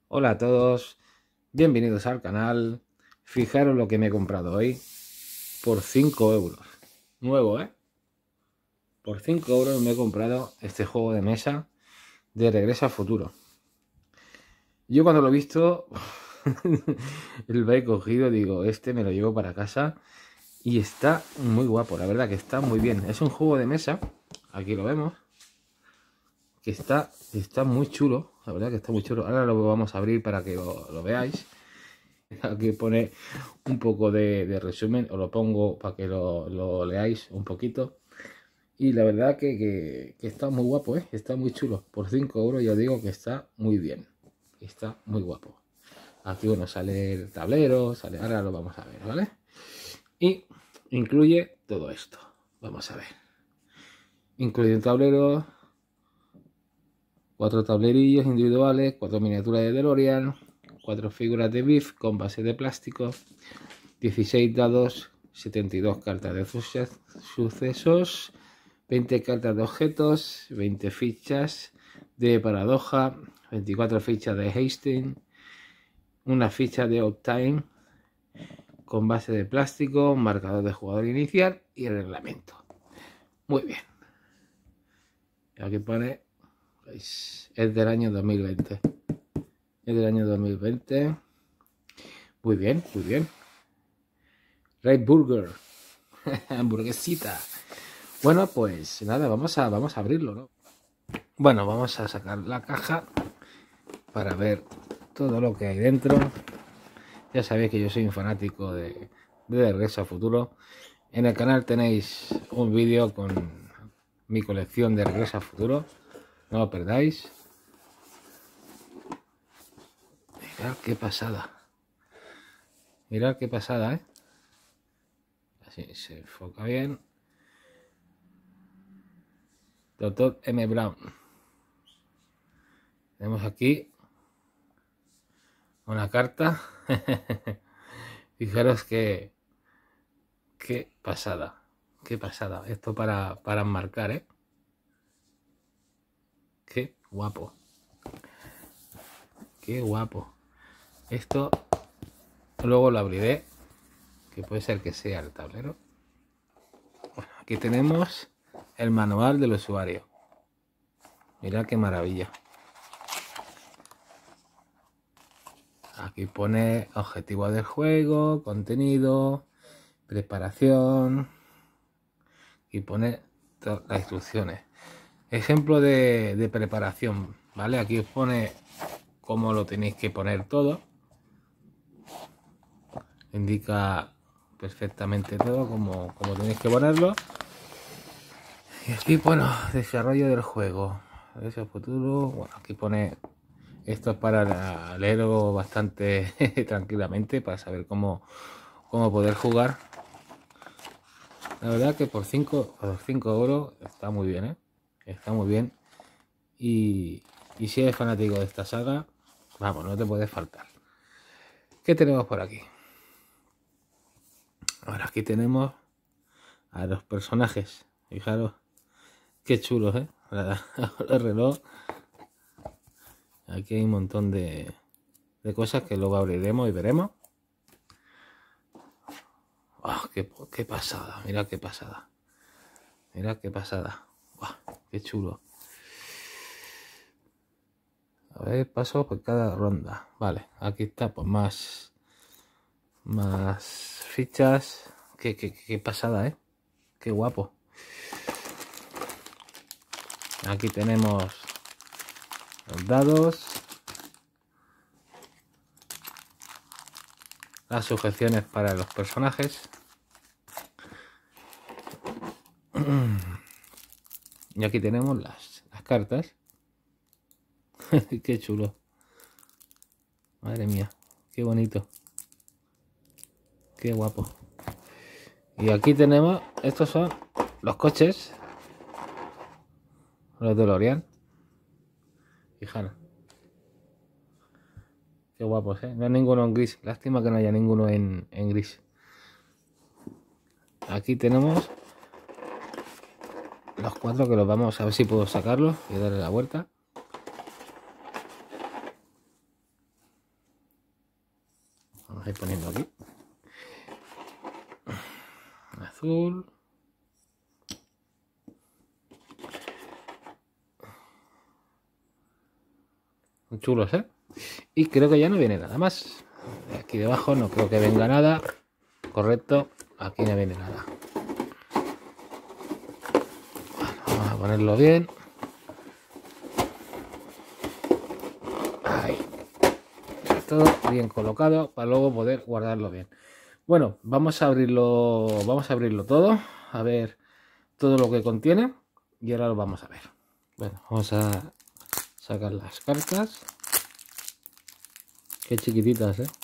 Hola a todos, bienvenidos al canal. Fijaros lo que me he comprado hoy por 5 euros. Nuevo, ¿eh? Por 5 euros me he comprado este juego de mesa de Regreso al Futuro. Yo cuando lo he visto, lo he cogido, digo, este me lo llevo para casa y está muy guapo, la verdad que está muy bien. Es un juego de mesa, aquí lo vemos, que está muy chulo, la verdad que está muy chulo. Ahora lo vamos a abrir para que lo veáis. Aquí pone un poco de resumen, os lo pongo para que lo leáis un poquito. Y la verdad que está muy guapo, ¿eh? Está muy chulo. Por 5 euros ya digo que está muy bien. Está muy guapo. Aquí bueno, sale el tablero, sale, ahora lo vamos a ver, ¿vale? Y incluye todo esto. Vamos a ver. Incluye un tablero, 4 tablerillos individuales, 4 miniaturas de DeLorean, 4 figuras de Biff con base de plástico, 16 dados, 72 cartas de sucesos, 20 cartas de objetos, 20 fichas de paradoja, 24 fichas de Hastings, una ficha de Outtime con base de plástico, un marcador de jugador inicial y el reglamento. Muy bien. Y aquí pone, es del año 2020. Es del año 2020. Muy bien, muy bien. Red Burger. Hamburguesita. Bueno, pues nada, vamos a abrirlo, ¿no? Bueno, vamos a sacar la caja para ver todo lo que hay dentro. Ya sabéis que yo soy un fanático de Regreso al Futuro. En el canal tenéis un vídeo con mi colección de Regreso al Futuro. No lo perdáis. Mirad qué pasada. Mirad qué pasada, ¿eh? Así se enfoca bien. Dr. M. Brown. Tenemos aquí una carta. Fijaros qué pasada. Qué pasada. Esto para enmarcar, ¿eh? Qué guapo. Qué guapo. Esto luego lo abriré. Que puede ser que sea el tablero. Bueno, aquí tenemos el manual del usuario. Mirad qué maravilla. Aquí pone objetivo del juego, contenido, preparación. Y pone las instrucciones. Ejemplo de preparación, ¿vale? Aquí os pone cómo lo tenéis que poner todo. Indica perfectamente todo como tenéis que ponerlo. Y aquí, bueno, desarrollo del juego. Ese futuro, bueno, aquí pone, esto es para leerlo bastante tranquilamente, para saber cómo poder jugar. La verdad que por 5 euros está muy bien, ¿eh? Está muy bien. Y si eres fanático de esta saga, vamos, no te puedes faltar. ¿Qué tenemos por aquí? Ahora aquí tenemos a los personajes. Fijaros qué chulos, ¿eh? El reloj. Aquí hay un montón de cosas que luego abriremos y veremos. Oh, qué pasada, mira qué pasada. Mira qué pasada. Oh, qué chulo. A ver, paso por cada ronda. Vale, aquí está, pues más fichas. Qué pasada, ¿eh? Qué guapo. Aquí tenemos los dados, las sujeciones para los personajes. Y aquí tenemos las cartas. Qué chulo. Madre mía, qué bonito. Qué guapo. Y aquí tenemos, estos son los coches. Los DeLorean. Fijaros. Qué guapos, ¿eh? No hay ninguno en gris. Lástima que no haya ninguno en gris. Aquí tenemos los 4 que los vamos a ver si puedo sacarlos y darle la vuelta. a ir poniendo aquí. Azul. Chulos, ¿eh? Y creo que ya no viene nada más. Aquí debajo no creo que venga nada. Correcto, aquí no viene nada. Bueno, vamos a ponerlo bien. Ahí. Todo bien colocado para luego poder guardarlo bien. Bueno, vamos a abrirlo todo, a ver todo lo que contiene y ahora lo vamos a ver. Bueno, vamos a sacar las cartas. Qué chiquititas, ¿eh?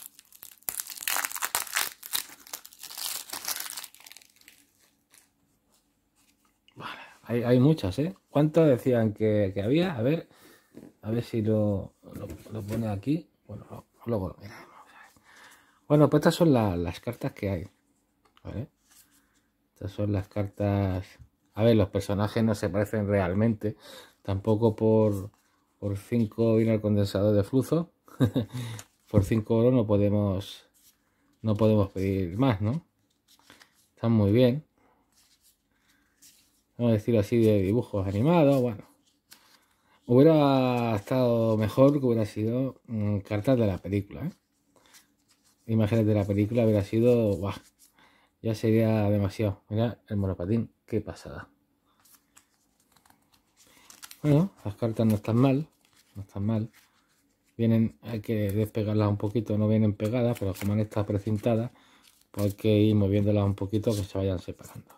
Vale, hay muchas, ¿eh? ¿Cuántas decían que había? A ver si lo pone aquí. Bueno, luego lo miramos. Bueno, pues estas son las cartas que hay, ¿vale? Estas son las cartas. A ver, los personajes no se parecen realmente. Tampoco por 5 viene el condensador de flujo. Por 5 euros no podemos pedir más, ¿no? Están muy bien. Vamos a decir así, de dibujos animados. Bueno, hubiera estado mejor que hubiera sido cartas de la película, ¿eh? Imágenes de la película hubiera sido... ¡buah! Ya sería demasiado. Mira el monopatín, qué pasada. Bueno, las cartas no están mal. No están mal. Vienen, hay que despegarlas un poquito, no vienen pegadas, pero como han estado precintadas, pues hay que ir moviéndolas un poquito que se vayan separando.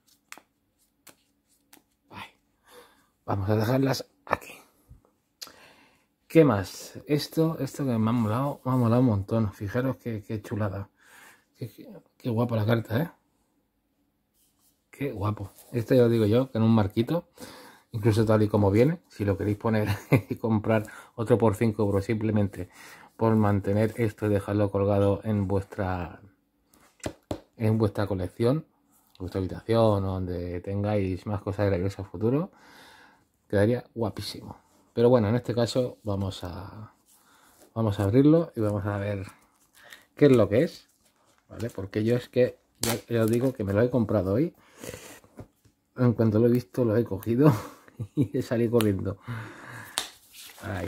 Ahí. Vamos a dejarlas aquí. ¿Qué más? Esto que me ha molado un montón. Fijaros qué chulada. Qué guapo la carta, ¿eh? Qué guapo. Este ya os digo yo, que en un marquito, incluso tal y como viene, si lo queréis poner y comprar otro por 5 euros simplemente por mantener esto y dejarlo colgado en vuestra colección, vuestra habitación o donde tengáis más cosas de Regreso al Futuro, quedaría guapísimo. Pero bueno, en este caso vamos a abrirlo y vamos a ver qué es lo que es, ¿vale? Porque yo es que ya os digo que me lo he comprado hoy. En cuanto lo he visto, lo he cogido y he salido corriendo. Ahí.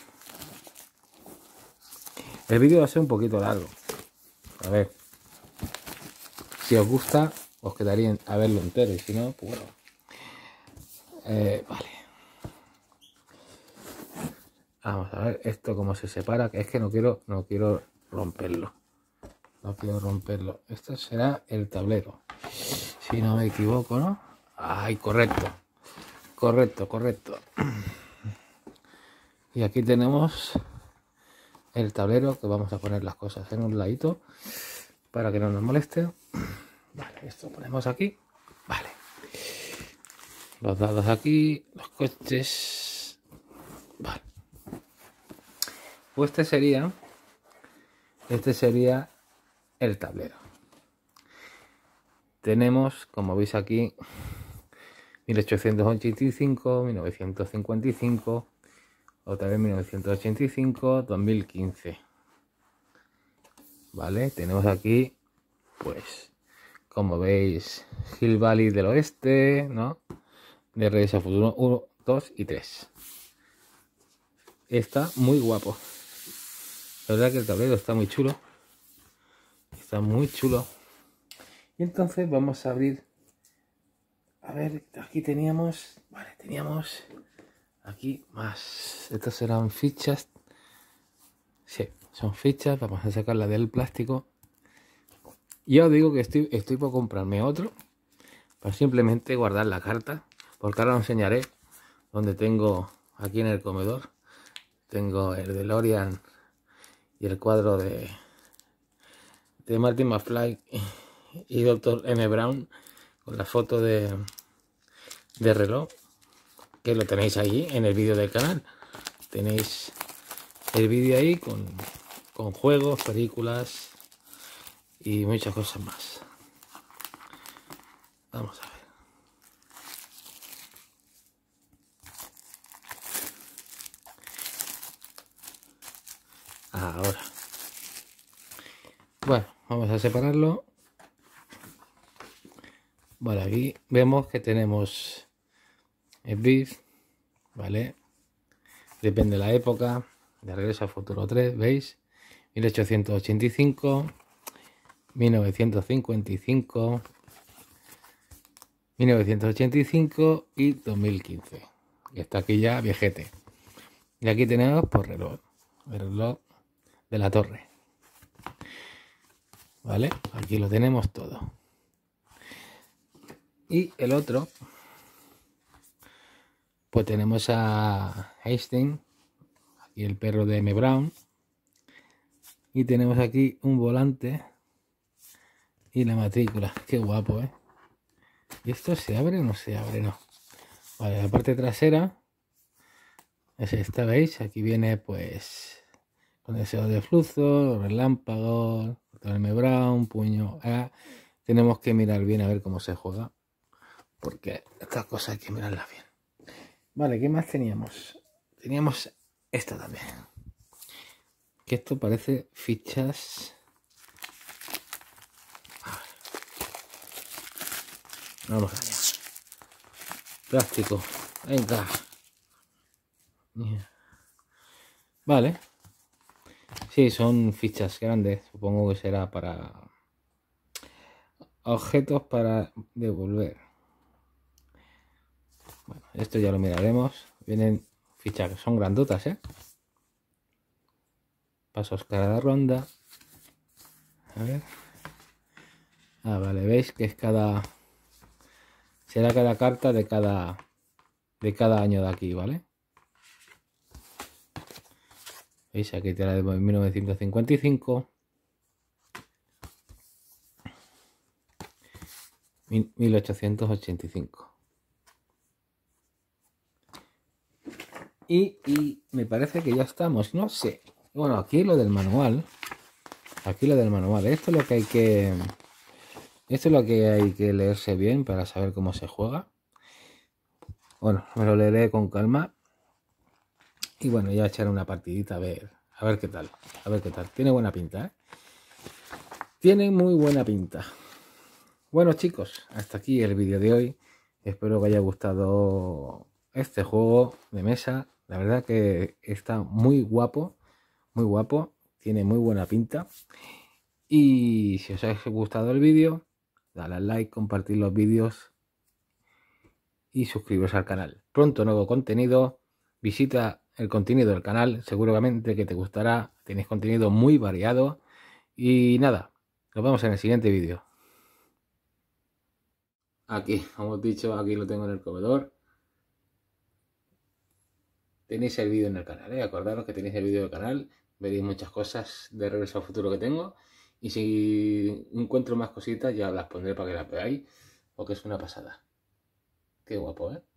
El vídeo va a ser un poquito largo. A ver, si os gusta, os quedaría a verlo entero. Y si no, pues bueno. Vale. Vamos a ver esto cómo se separa. Que es que no quiero romperlo. No quiero romperlo. Esto será el tablero. Si no me equivoco, ¿no? Ay, correcto. Correcto. Y aquí tenemos el tablero, que vamos a poner las cosas en un ladito para que no nos moleste. Vale, esto lo ponemos aquí. Vale. Los dados aquí, los coches. Vale. Pues este sería el tablero. Tenemos, como veis aquí, 1885, 1955, otra vez 1985, 2015. Vale, tenemos aquí, pues, como veis, Hill Valley del Oeste, ¿no? De Regreso al Futuro 1, 2 y 3. Está muy guapo. La verdad que el tablero está muy chulo. Está muy chulo. Y entonces vamos a abrir. A ver, aquí teníamos. Vale, teníamos aquí más. Estas serán fichas. Sí, son fichas. Vamos a sacarla del plástico. Ya os digo que estoy por comprarme otro. Para simplemente guardar la carta. Porque ahora os enseñaré donde tengo aquí en el comedor. Tengo el DeLorean y el cuadro de Marty McFly y Dr. M. Brown con la foto de reloj, que lo tenéis ahí en el vídeo del canal. Tenéis el vídeo ahí con juegos, películas y muchas cosas más. Vamos a ver. Ahora Bueno, vamos a separarlo. Vale, aquí vemos que tenemos el BIF, ¿vale? Depende de la época. De Regreso al Futuro 3, ¿veis? 1885, 1955, 1985 y 2015. Y está aquí ya viejete. Y aquí tenemos por reloj, el reloj de la torre. ¿Vale? Aquí lo tenemos todo. Y el otro, pues tenemos a Einstein, aquí el perro de M. Brown. Y tenemos aquí un volante y la matrícula. Qué guapo, ¿eh? ¿Y esto se abre o no se abre? No. Vale, la parte trasera es esta, ¿veis? Aquí viene pues con deseo de flujo, relámpagos, M. Brown, puño A. Tenemos que mirar bien a ver cómo se juega, porque estas cosas hay que mirarlas bien. Vale, ¿qué más teníamos? Teníamos esta también, que esto parece fichas. Vamos allá. Plástico, venga. Vale. Sí, son fichas grandes. Supongo que será para objetos para devolver. Bueno, esto ya lo miraremos. Vienen fichas que son grandotas, ¿eh? Pasos cada ronda. A ver. Ah, vale, veis que es cada... Será cada carta de cada año de aquí, ¿vale? ¿Veis? Aquí te la de 1955. 1885. Y me parece que ya estamos, no sé. Bueno, aquí lo del manual. Aquí lo del manual. Esto es lo que hay que... Esto es lo que hay que leerse bien para saber cómo se juega. Bueno, me lo leeré con calma. Y bueno, ya echaré una partidita a ver qué tal. A ver qué tal. Tiene buena pinta, ¿eh? Tiene muy buena pinta. Bueno, chicos, hasta aquí el vídeo de hoy. Espero que haya gustado este juego de mesa. La verdad que está muy guapo. Muy guapo. Tiene muy buena pinta. Y si os ha gustado el vídeo, dale al like, compartir los vídeos y suscribiros al canal. Pronto nuevo contenido. Visita el contenido del canal, seguramente que te gustará. Tenéis contenido muy variado. Y nada, nos vemos en el siguiente vídeo. Aquí, como os he dicho, aquí lo tengo en el comedor. Tenéis el vídeo en el canal, acordaros que tenéis el vídeo del canal. Veréis muchas cosas de Regreso al Futuro que tengo. Y si encuentro más cositas ya las pondré para que las veáis, porque es una pasada. Qué guapo, ¿eh?